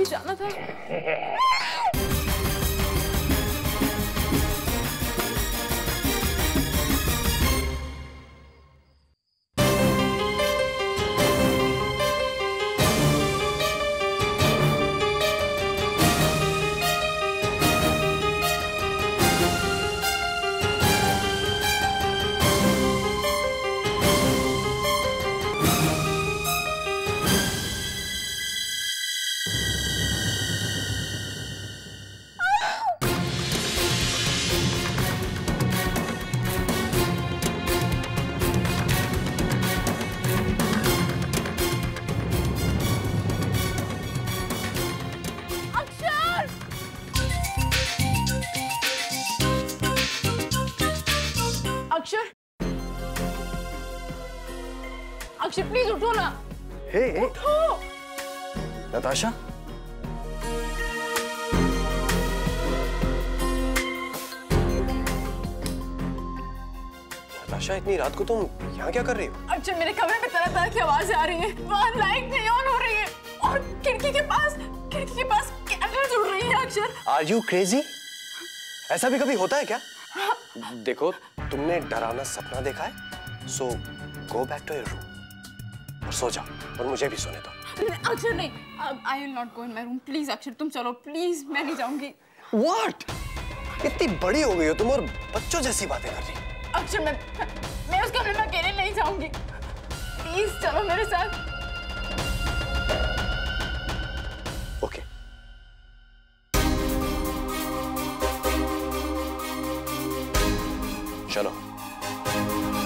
जाना था। अक्षर प्लीज उठो ना। हे उठो। नताशा, नताशा इतनी रात को तुम यहाँ क्या कर रही हो? अक्षर मेरे कमरे में तरह तरह की आवाजें आ रही हैं, वहाँ लाइट नहीं ऑन हो रही है और खिड़की के पास कैंडल्स उड़ रही है। अक्षर आर यू क्रेजी? ऐसा भी कभी होता है क्या? देखो तुमने डरावना सपना देखा है, so go back to your room और सो जाओ और मुझे भी सोने दो। अक्षर नहीं, I will not go in my room. Please Akshar तुम चलो प्लीज, मैं नहीं जाऊंगी। व्हाट? इतनी बड़ी हो गई हो तुम और बच्चों जैसी बातें कर रही हो। अक्षर मैं उस कमरे में अकेले नहीं जाऊंगी, प्लीज चलो मेरे साथ। ओके। चलो।